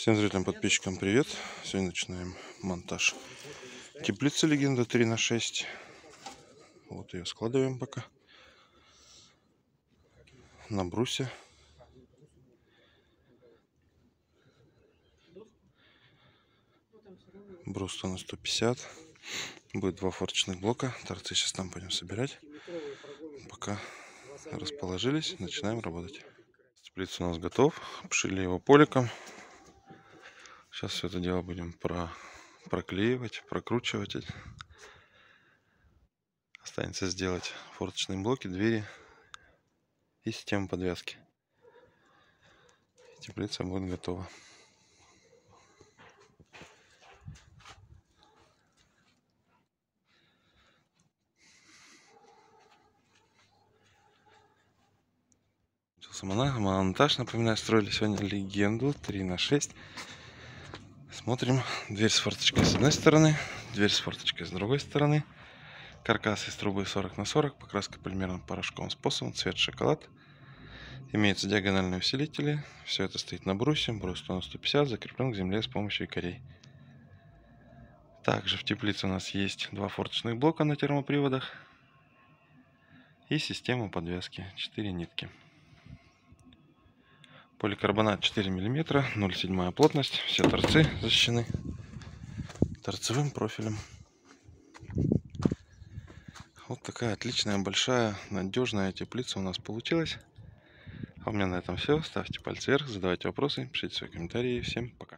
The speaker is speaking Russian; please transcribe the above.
Всем зрителям, подписчикам привет! Сегодня начинаем монтаж теплицы Легенда 3×6. Вот ее складываем пока на брусе. Брус на 150. Будет два форточных блока. Торцы сейчас там пойдем собирать. Пока расположились, начинаем работать. Теплица у нас готов. Обшили его поликом. Сейчас все это дело будем проклеивать, прокручивать. Останется сделать форточные блоки, двери и систему подвески. Теплица будет готова. Монтаж, напоминаю, строили сегодня Легенду 3×6. Смотрим. Дверь с форточкой с одной стороны, дверь с форточкой с другой стороны. Каркас из трубы 40×40, покраска полимерным порошковым способом, цвет шоколад. Имеются диагональные усилители. Все это стоит на брусе. Брус 150, закреплен к земле с помощью якорей. Также в теплице у нас есть два форточных блока на термоприводах и система подвески 4 нитки. Поликарбонат 4 мм, 0,7 плотность. Все торцы защищены торцевым профилем. Вот такая отличная, большая, надежная теплица у нас получилась. А у меня на этом все. Ставьте пальцы вверх, задавайте вопросы, пишите свои комментарии. Всем пока.